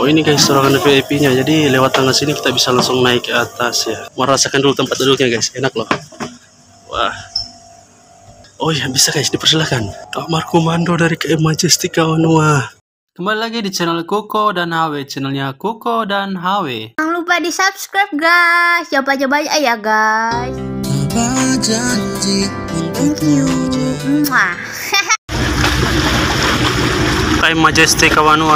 Oh ini guys ruangan VIP-nya. Jadi lewat tangga sini kita bisa langsung naik ke atas ya. Merasakan dulu tempat duduknya guys, enak loh. Wah. Oh ya bisa guys, dipersilakan. Kamar komando dari KM Majestic Kawanua. Kembali lagi di channel Koko dan HW, channelnya Koko dan HW. Jangan lupa di subscribe guys, coba-coba ya guys. Thank you. Mwah. KM Majestic Kawanua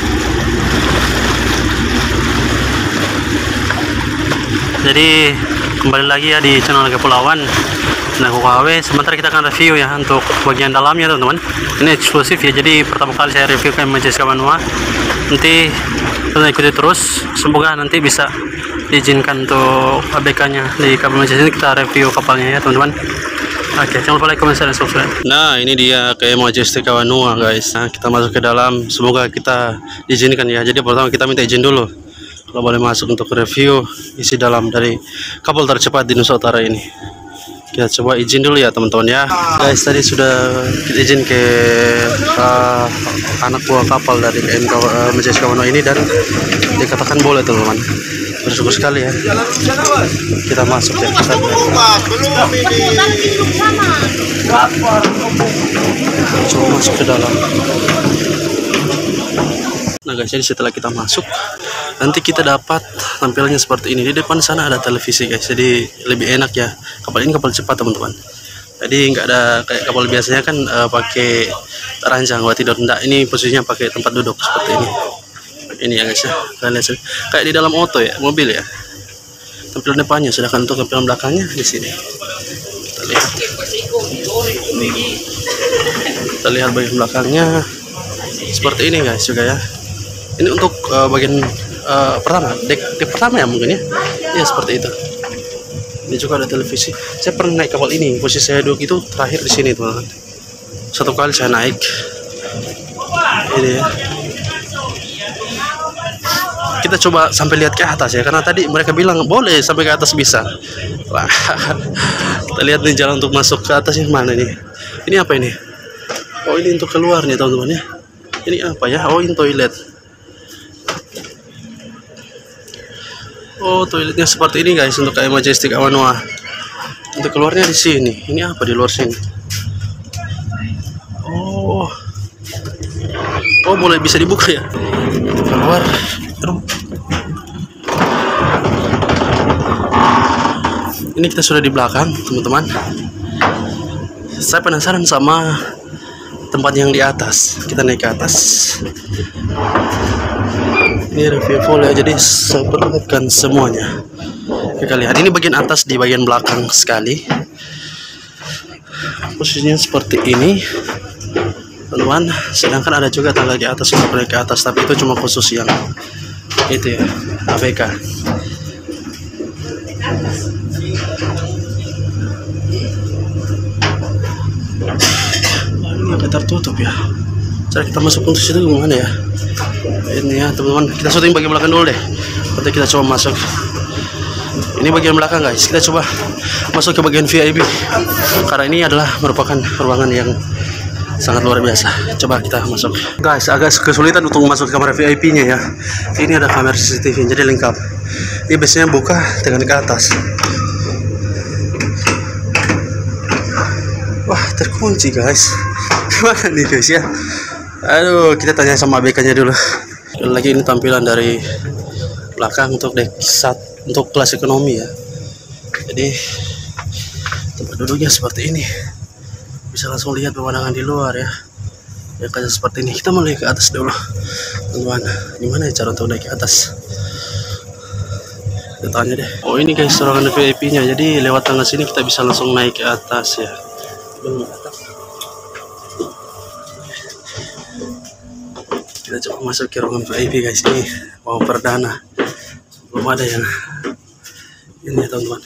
2. Jadi kembali lagi ya di channel Kepulauan nah Koko HW. Sementara kita akan review ya untuk bagian dalamnya teman-teman. Ini eksklusif ya, jadi pertama kali saya review KM Majestic Kawanua. Nanti kita ikuti terus, semoga nanti bisa diizinkan untuk ABK nya di KM Majestic. Kita review kapalnya ya teman-teman. Oke, jangan lupa like, comment, share, dan subscribe. Nah, ini dia KM Majestic Kawanua guys. Nah, kita masuk ke dalam. Semoga kita diizinkan ya. Jadi pertama kita minta izin dulu kalau boleh masuk untuk review isi dalam dari kapal tercepat di Nusa Utara ini. Kita coba izin dulu ya teman-teman ya. Guys, tadi sudah kita izin ke anak buah kapal dari KM Majestic Kawanua ini dan dikatakan boleh teman-teman. Bersyukur sekali ya. Kita masuk ya. Kita coba masuk ke dalam. Nah guys, jadi setelah kita masuk, nanti kita dapat tampilannya seperti ini. Di depan sana ada televisi guys, jadi lebih enak ya. Kapal ini kapal cepat teman-teman. Jadi nggak ada kayak kapal biasanya kan pakai ranjang buat tidur. Enggak, ini posisinya pakai tempat duduk seperti ini. Ini ya guys ya, kalian lihat kayak di dalam auto ya, mobil ya. Tampilan depannya, sedangkan untuk tampilan belakangnya di sini. Kita lihat bagian belakangnya seperti ini guys juga ya. Ini untuk bagian pertama, dek pertama ya mungkin ya. Ya seperti itu. Ini juga ada televisi. Saya pernah naik kapal ini, posisi saya duduk itu terakhir di sini teman-teman. Satu kali saya naik. Ini ya. Kita coba sampai lihat ke atas ya, karena tadi mereka bilang boleh sampai ke atas bisa. Wah, kita lihat nih jalan untuk masuk ke atasnya mana nih. Ini apa ini? Oh ini untuk keluarnya teman-teman ya. Ini apa ya? Oh ini toilet. Oh toiletnya seperti ini guys untuk KM Majestic Kawanua. Untuk keluarnya di sini. Ini apa di luar sini? Oh, oh boleh bisa dibuka ya. Untuk keluar. Ini kita sudah di belakang teman-teman. Saya penasaran sama tempat yang di atas. Kita naik ke atas. Ini review full ya, jadi saya perlihatkan semuanya. Kita lihat ini bagian atas di bagian belakang sekali. Posisinya seperti ini teman-teman. Sedangkan ada juga tangga di atas untuk naik ke atas, tapi itu cuma khusus yang itu ya, ABK. Ini agak tertutup ya. Cara kita masuk untuk situ gimana ya? Ini ya teman-teman, kita syuting bagian belakang dulu deh. Nanti kita coba masuk. Ini bagian belakang guys. Kita coba masuk ke bagian VIP. Karena ini adalah merupakan ruangan yang sangat luar biasa. Coba kita masuk. Guys, agak kesulitan untuk masuk kamar VIP-nya ya. Ini ada kamera CCTV, jadi lengkap. Ini biasanya buka dengan ke atas. Wah, terkunci guys. Gimana nih guys ya? Aduh, kita tanya sama ABK-nya dulu. Dan lagi ini tampilan dari belakang untuk dek untuk kelas ekonomi ya. Jadi tempat duduknya seperti ini. Bisa langsung lihat pemandangan di luar ya. Ya kayak seperti ini. Kita mulai ke atas dulu. Teman-teman, gimana ya cara untuk naik ke atas? Kita tanya deh. Oh ini guys ruangan VIP-nya. Jadi lewat tangga sini kita bisa langsung naik ke atas ya. Belum atas. Kita coba masuk ke ruangan VIP guys. Ini mau perdana. Belum ada yang ini ya teman-teman.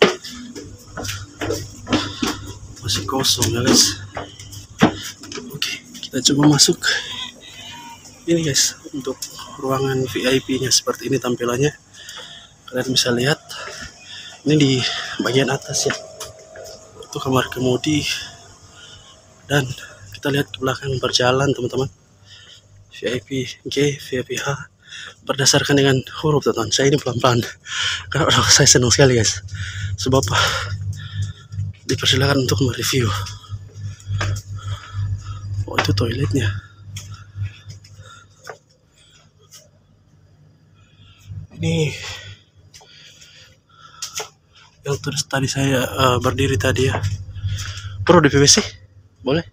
Masih kosong ya guys. Oke, kita coba masuk. Ini guys untuk ruangan VIP-nya seperti ini tampilannya. Kalian bisa lihat. Ini di bagian atas ya. Itu kamar kemudi. Dan kita lihat ke belakang berjalan teman-teman. VIP G, VIP H. berdasarkan dengan huruf teman-teman. Saya ini pelan-pelan karena saya senang sekali guys, sebab dipersilakan untuk mereview. Oh, itu toiletnya. Ini yang terus tadi saya berdiri tadi ya. Bro, di PVC boleh?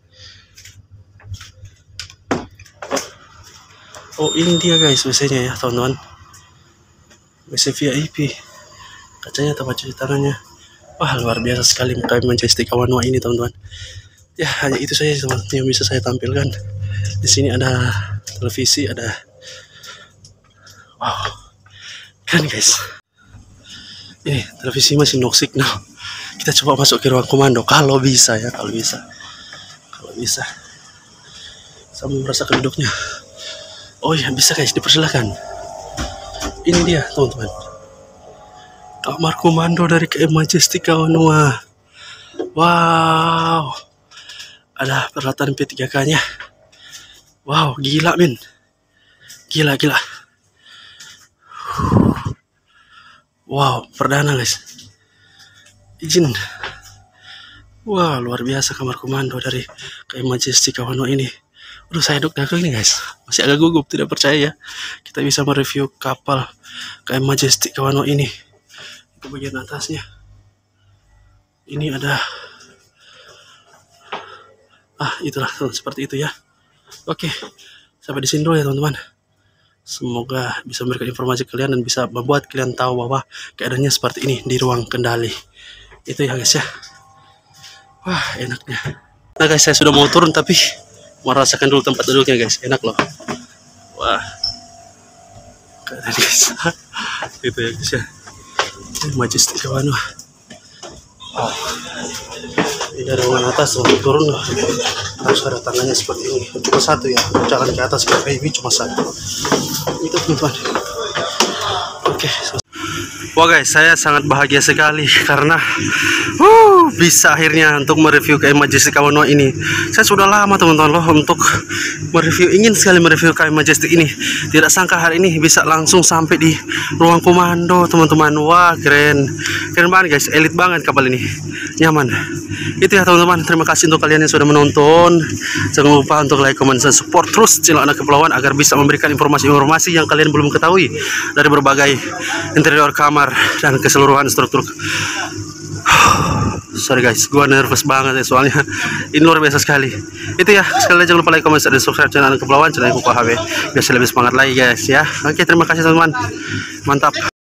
Oh, ini dia guys WC-nya ya teman-teman. WC VIP. Kacanya tempat cuci tangannya. Wah, luar biasa sekali KM Majestic Awanua ini teman-teman. Ya, hanya itu saja teman yang bisa saya tampilkan. Di sini ada televisi, ada wow, keren guys. Ini televisi masih no signal. Kita coba masuk ke ruang komando kalau bisa ya, kalau bisa. Saya mau merasakan duduknya. Oh ya, bisa guys, dipersilakan. Ini dia teman-teman, kamar komando dari KM Majestic Awanua. Wow, ada peralatan P3K-nya. Wow, gila men. Gila. Wow, perdana guys. Izin. Wah, luar biasa kamar komando dari KM Majestic Awanua ini. Udah saya deg-degan nih guys. Masih agak gugup, tidak percaya ya kita bisa mereview kapal KM Majestic Awanua ini. Itu bagian atasnya. Ini ada itulah seperti itu ya. Oke, sampai di sini dulu ya teman-teman. Semoga bisa memberikan informasi kalian dan bisa membuat kalian tahu bahwa keadaannya seperti ini di ruang kendali. Itu ya guys ya. Wah, enaknya. Nah guys, saya sudah mau turun tapi merasakan dulu tempat duduknya guys. Enak loh. Wah, keadaan guys. Itu ya guys ya. Majestic Awanua. Wow. Ini ruangan atas, untuk turun harus ada tangannya seperti ini. Cuma satu ya, jalan ke atas ke baby cuma satu. Itu teman-teman. Oke. Wah guys, saya sangat bahagia sekali karena bisa akhirnya untuk mereview KM Majestic Awanua ini. Saya sudah lama teman-teman loh untuk mereview, ingin sekali mereview KM Majestic ini. Tidak sangka hari ini bisa langsung sampai di ruang komando teman-teman. Wah, keren banget guys, elit banget kapal ini, nyaman. Itu ya teman-teman, terima kasih untuk kalian yang sudah menonton. Jangan lupa untuk like, comment, dan support terus channel Anak Kepulauan agar bisa memberikan informasi-informasi yang kalian belum ketahui dari berbagai interior kamar dan keseluruhan struktur. Sorry guys, gua nervous banget ya soalnya ini luar biasa sekali. Itu ya, sekali lagi jangan lupa like, comment, dan subscribe channel Anak Kepulauan, channel Kuku HW biar lebih semangat lagi guys ya. Oke, terima kasih teman-teman, mantap.